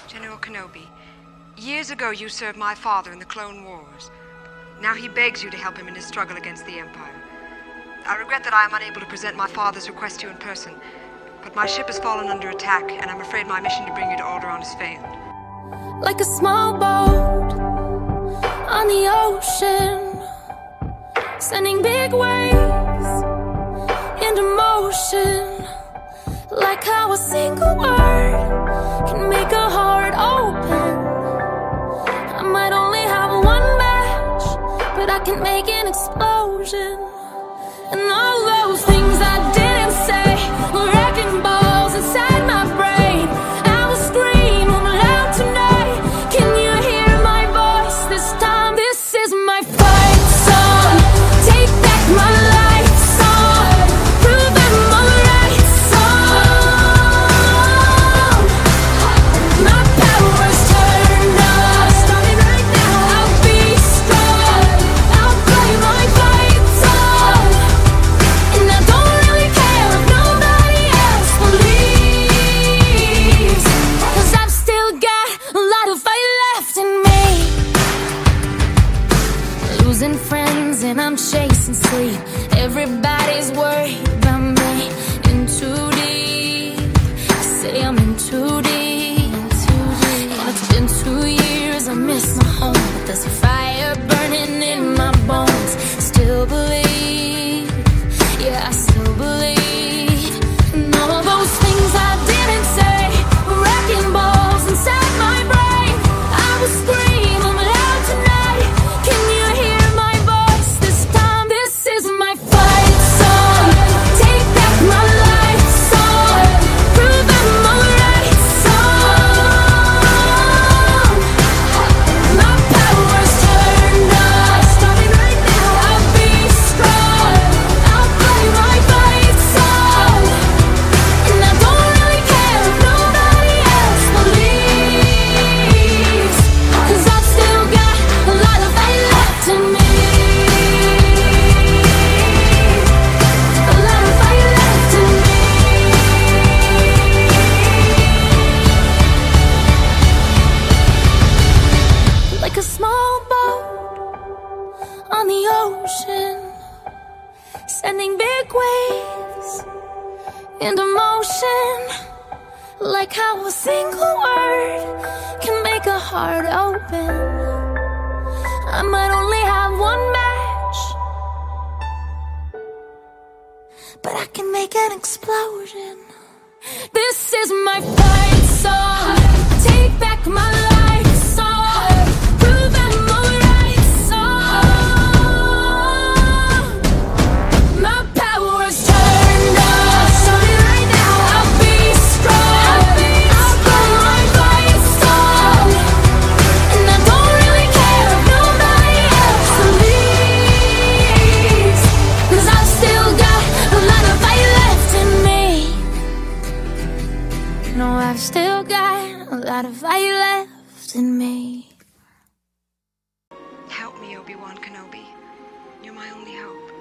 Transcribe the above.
General Kenobi, years ago you served my father in the Clone Wars. Now he begs you to help him in his struggle against the Empire. I regret that I am unable to present my father's request to you in person, but my ship has fallen under attack, and I'm afraid my mission to bring you to Alderaan has failed. Like a small boat on the ocean, sending big waves into motion. Like how a single word can make a heart open. I might only have one match, but I can make an explosion. And all those things I didn't say were wrecking balls inside my brain. I will scream loud tonight. Can you hear my voice this time? This is my fight song. Take back my life song. Prove I'm alright song. My power's turned on. Starting right now. I'll be strong. I'll play my fight song. And I don't really care if nobody else believes, 'cause I've still got a lot of fight left in me. Losing friends and I'm chasing sleep. Everybody's worried about me. In too deep. I say I'm in too deep. And it's been 2 years, I miss my home, but there's a fire burning in my bones. Still believe, yeah, I still believe. And all those things I didn't say were wrecking balls inside my brain. I will scream loud tonight. Can you hear my voice this time? This is my fight song. Take back my life song. Prove I'm alright song. My power's turned on. Starting right now. I'll be strong. I'll play my fight song. And I don't really care if nobody else believes, 'cause I've still got a lot of fight left in me. A lot of fight left in me. Like a small boat on the ocean, sending big waves into motion. Like how a single word can make a heart open. I might only have one match, but I can make an explosion. This is my fight song. Take back my life song. Prove I'm alright song. My power's turned on. Starting right now. I'll be strong. I'll play my fight song. And I don't really care if nobody else believes, 'cause I've still got a lot of fight left in me. No, I've still got a lot of fight left in me. Help me, Obi-Wan Kenobi. You're my only hope.